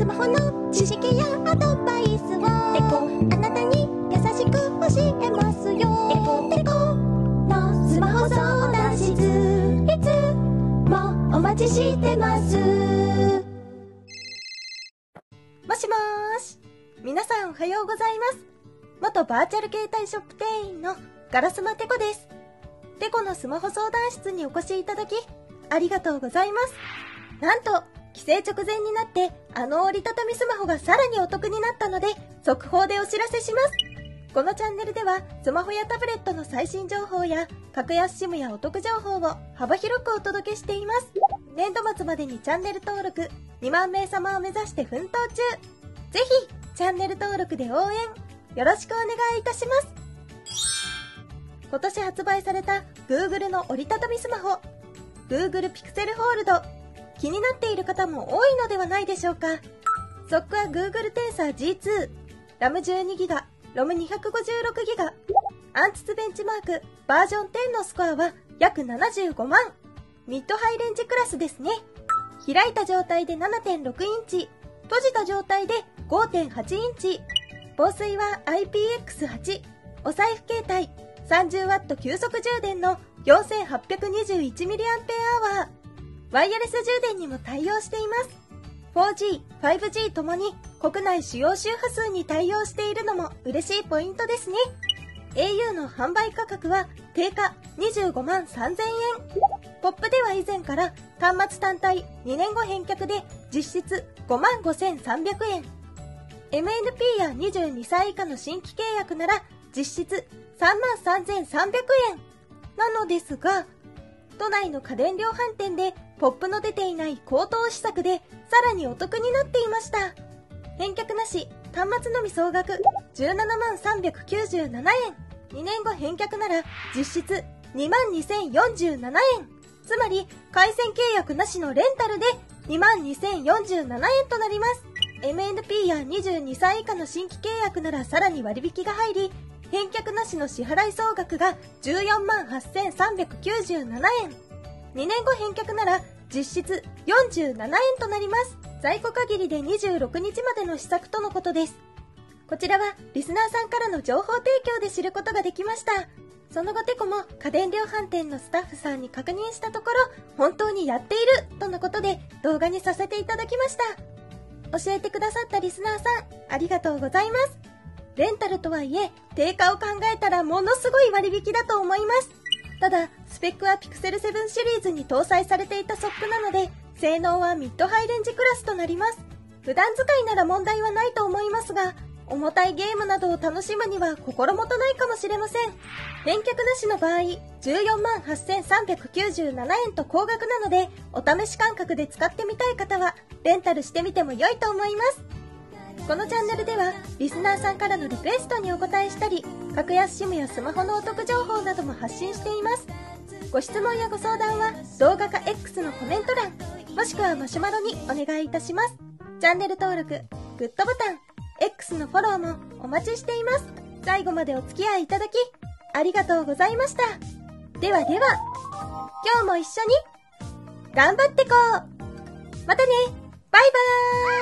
マホの知識やアドバイスをデコあなたに優しく教えますよ。デコのスマホ相談室、いつもお待ちしてます。 もしもーし。皆さんおはようございます。元バーチャル携帯ショップ店員のガラスマテコです。テコのスマホ相談室にお越しいただきありがとうございます。なんと帰省直前になって折りたたみスマホがさらにお得になったので速報でお知らせします。このチャンネルではスマホやタブレットの最新情報や格安 SIM やお得情報を幅広くお届けしています。年度末までにチャンネル登録2万名様を目指して奮闘中。ぜひチャンネル登録で応援よろしくお願いいたします。今年発売された Google の折りたたみスマホ Google Pixel Fold、気になっている方も多いのではないでしょうか。ソックは Google Tensor G2、 RAM12GB、ROM256GB、アンツツベンチマークバージョン10のスコアは約75万。ミッドハイレンジクラスですね。開いた状態で 7.6 インチ、閉じた状態で 5.8 インチ。防水は IPX8、お財布携帯、30W 急速充電の 4821mAh。ワイヤレス充電にも対応しています。4G、5G ともに国内主要周波数に対応しているのも嬉しいポイントですね。au の販売価格は定価25万3000円。ポップでは以前から端末単体2年後返却で実質5万5300円。MNP や22歳以下の新規契約なら実質3万3300円。なのですが、都内の家電量販店でポップの出ていない高騰施策でさらにお得になっていました。返却なし、端末のみ総額17万397円。2年後返却なら実質2万2047円。つまり回線契約なしのレンタルで2万2047円となります。MNP や22歳以下の新規契約ならさらに割引が入り、返却なしの支払い総額が14万8397円。2年後返却なら実質47円となります。在庫限りで26日までの施策とのことです。こちらはリスナーさんからの情報提供で知ることができました。その後テコも家電量販店のスタッフさんに確認したところ、本当にやっているとのことで動画にさせていただきました。教えてくださったリスナーさん、ありがとうございます。レンタルとはいえ定価を考えたらものすごい割引だと思います。ただスペックは Pixel 7シリーズに搭載されていたソックなので性能はミッドハイレンジクラスとなります。普段使いなら問題はないと思いますが、重たいゲームなどを楽しむには心もとないかもしれません。返却なしの場合14万8397円と高額なので、お試し感覚で使ってみたい方はレンタルしてみても良いと思います。このチャンネルではリスナーさんからのリクエストにお答えしたり、格安 SIM やスマホのお得情報なども発信しています。ご質問やご相談は動画か X のコメント欄、もしくはマシュマロにお願いいたします。チャンネル登録、グッドボタン、X のフォローもお待ちしています。最後までお付き合いいただきありがとうございました。ではでは、今日も一緒に頑張ってこう。またね、バイバーイ。